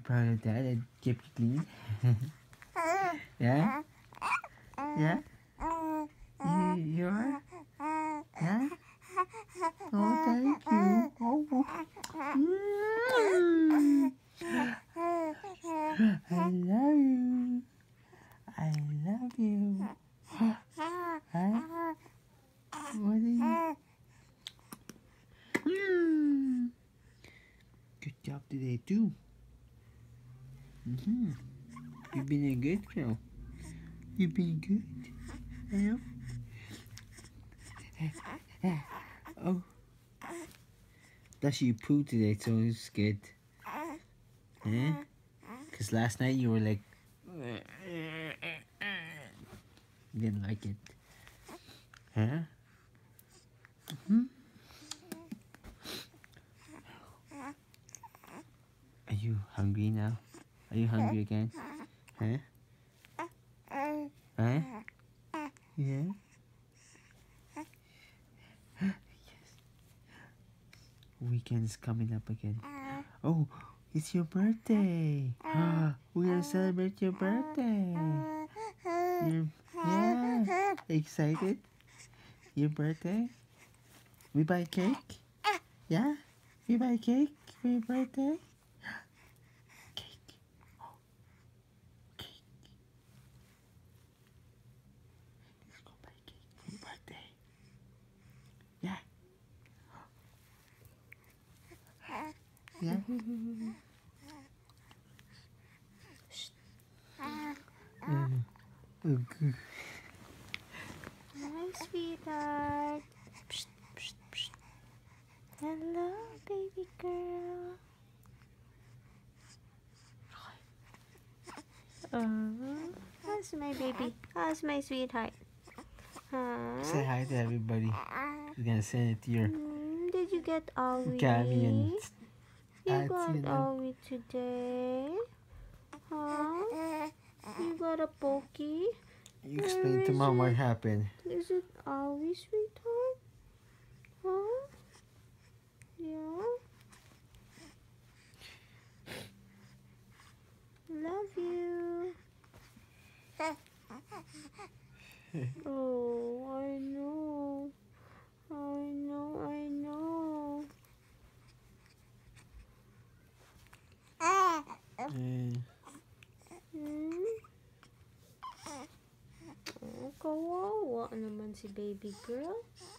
proud of that? I kept you clean? Yeah? Yeah? You are? Yeah? Oh, thank you. Oh. I love you. I love you. Huh? What are you? Good job today, too. You've been a good girl. You've been good. I know. Oh. Does she poo today, so it's good. Eh? Because last night you were like... didn't like it. Huh? Are you hungry now? Are you hungry again? Huh? Huh? Yeah? Yes. Weekend's coming up again. Oh, it's your birthday. We're gonna celebrate your birthday. Yeah. Excited? Your birthday? We buy cake? Yeah? We buy cake for your birthday? Cake. Oh, cake. Let's go buy cake for your birthday. Yeah. Yeah. Okay. Hi, sweetheart. Psst, psst, psst. Hello, baby girl. How's my baby? How's my sweetheart? Huh? Say hi to everybody. We're gonna send it to your Did you get Owie? Cammy and You got Auntie and Owie today? Huh? You got a pokey? you explain to Mom what happened. Is it Owie, sweetheart? Huh? Yeah? Love you. Oh, I know. I know. Oh, kawawa naman si baby girl.